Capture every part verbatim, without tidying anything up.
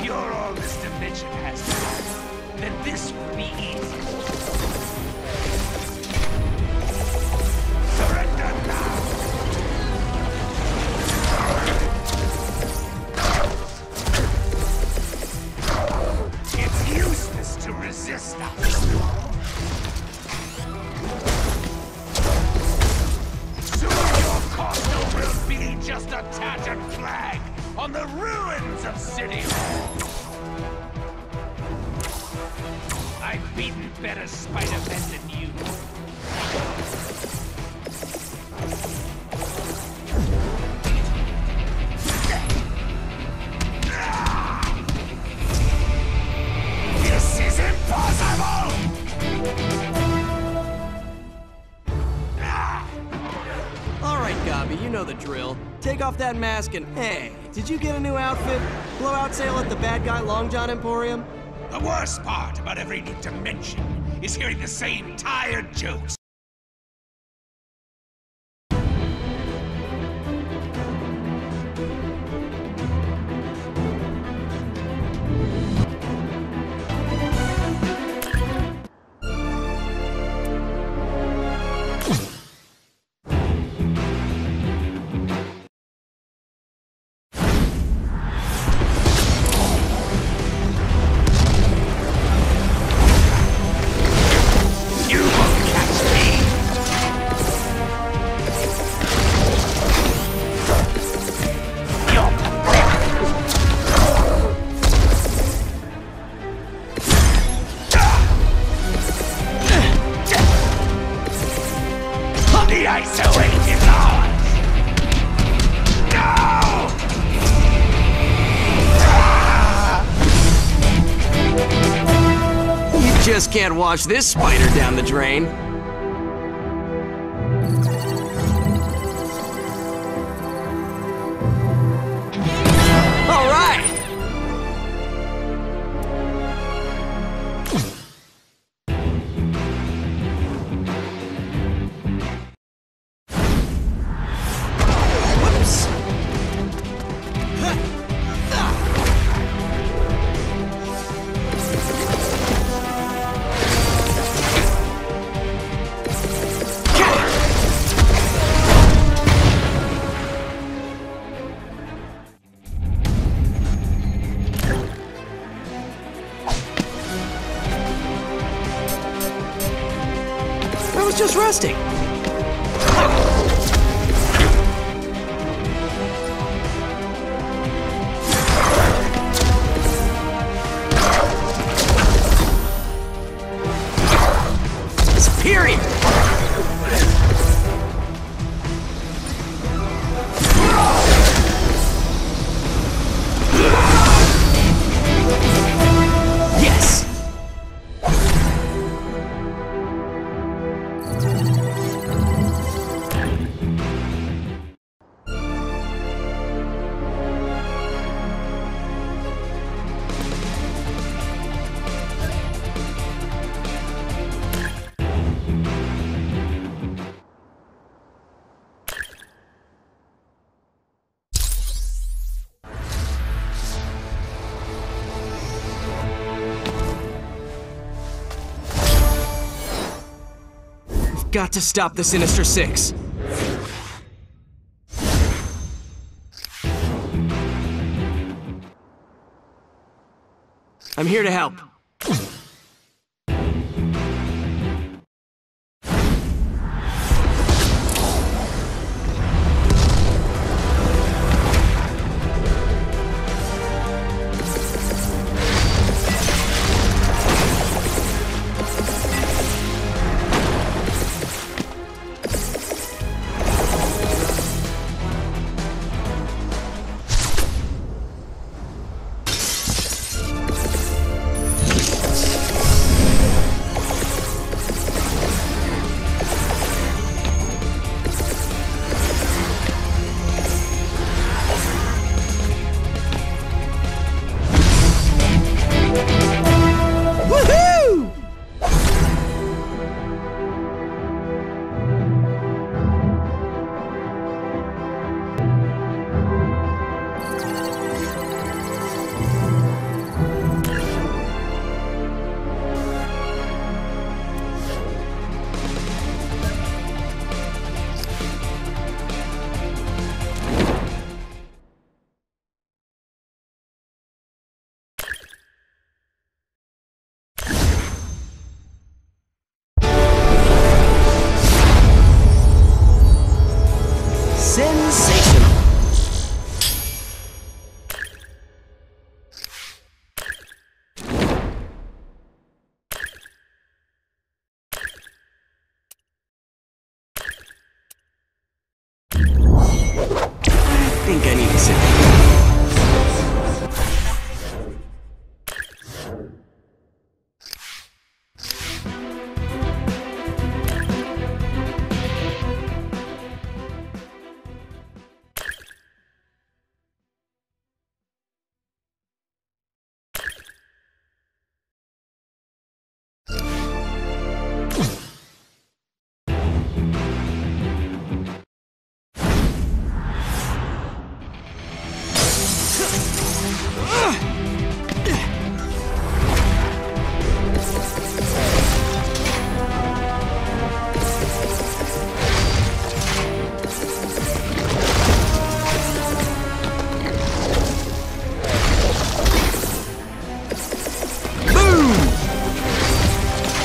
If you're all this dimension has to have, then this will be easy. Surrender now! It's useless to resist us. Soon your castle will be just a tattered flag on the ruins of City Hall. I've beaten better Spider-Men than you. This is impossible! Alright, Gobby, you know the drill. Take off that mask and hey, did you get a new outfit? Blowout sale at the Bad Guy Long John Emporium? The worst part about every new dimension is hearing the same tired jokes. Just can't wash this spider down the drain. All right! Whoops! I was just resting. Superior. Yes. Got to stop the Sinister Six. I'm here to help.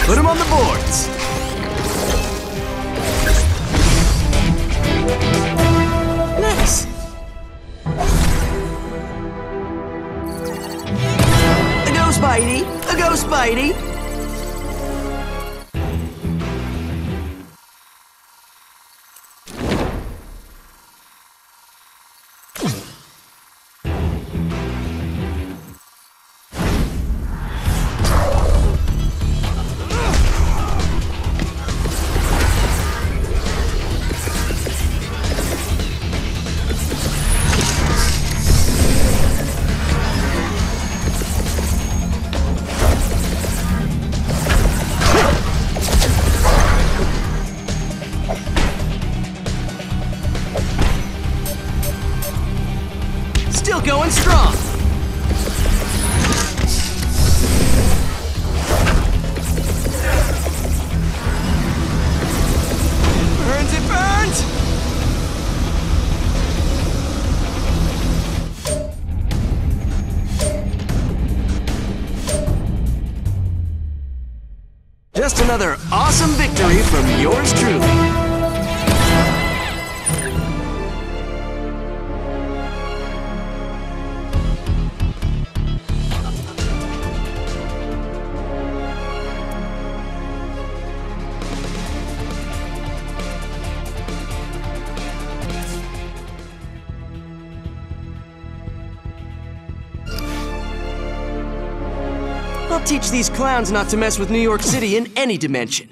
Put him on the boards. Nice. A go, Spidey. A go, Spidey. Still going strong. Burns, it burns! Just another awesome victory from yours truly. I'll teach these clowns not to mess with New York City in any dimension.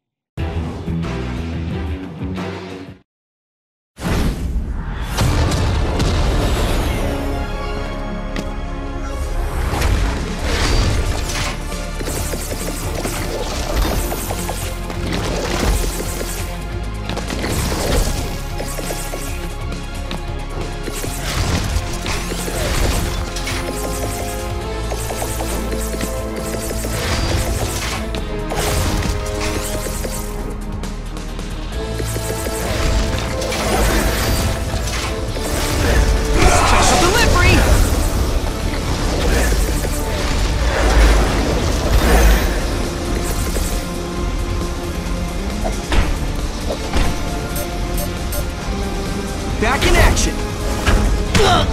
Back in action! Ugh.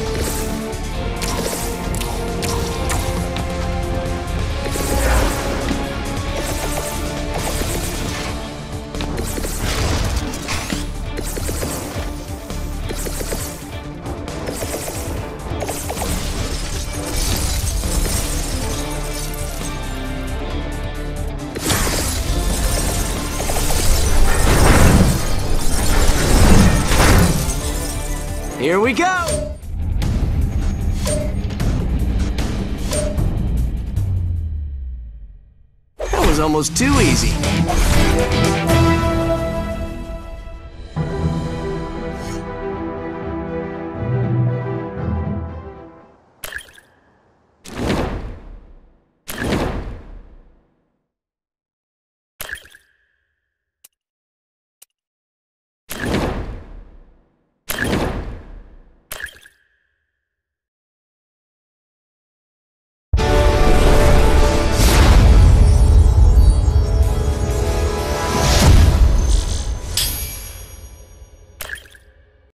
Here we go! That was almost too easy.